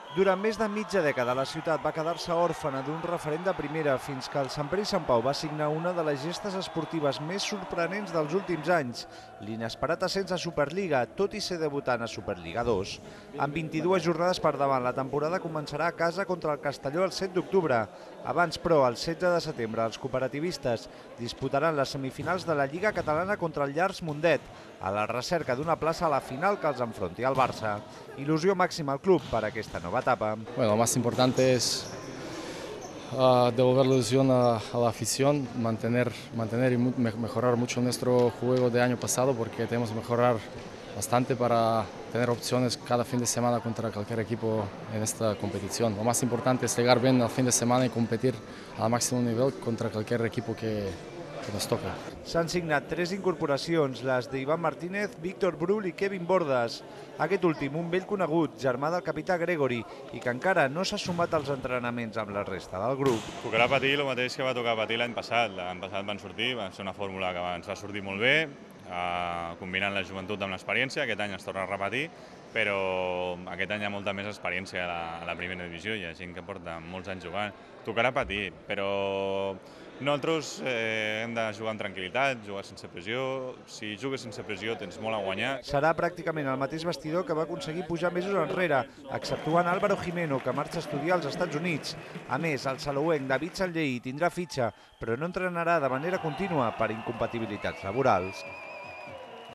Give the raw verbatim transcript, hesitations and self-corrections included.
Durant més de mitja dècada, la ciutat va quedar-se òrfana d'un referent de primera fins que el Sant Pere i Sant Pau va signar una de les gestes esportives més sorprenents dels últims anys, l'inesperat ascens a Superliga, tot i ser debutant a Superliga dos. Amb vint-i-dues jornades per davant, la temporada començarà a casa contra el Castelló el set d'octubre. Abans, però, el setze de setembre, els cooperativistes disputaran les semifinals de la Lliga Catalana contra el Llars Mundet, a la recerca d'una plaça a la final que els enfronti al Barça. Il·lusió màxima al club per aquesta nova etapa. Bueno, lo más importante es uh, devolver la ilusión a, a la afición, mantener, mantener y me, mejorar mucho nuestro juego de año pasado, porque tenemos que mejorar bastante para tener opciones cada fin de semana contra cualquier equipo en esta competición. Lo más importante es llegar bien al fin de semana y competir al máximo nivel contra cualquier equipo que, que nos toca. S'han signat tres incorporacions, les d'Ivan Martínez, Víctor Brull i Kevin Bordas. Aquest últim, un vell conegut, germà del capità Gregory, i que encara no s'ha sumat als entrenaments amb la resta del grup. Tocarà patir el mateix que va tocar patir l'any passat. L'any passat van sortir, va ser una fórmula que ens va sortir molt bé, eh, combinant la joventut amb l'experiència. Aquest any es torna a repetir, però aquest any hi ha molta més experiència a la, a la primera divisió, hi ha gent que porta molts anys jugant. Tocarà patir, però nosaltres eh, hem de jugar amb tranquil·litat, jugar sense pressió. Si jugues sense pressió tens molt a guanyar. Serà pràcticament el mateix vestidor que va aconseguir pujar mesos enrere, exceptuant Álvaro Jimeno, que marxa a estudiar als Estats Units. A més, el salouenc David Sanllehy tindrà fitxa, però no entrenarà de manera contínua per incompatibilitats laborals.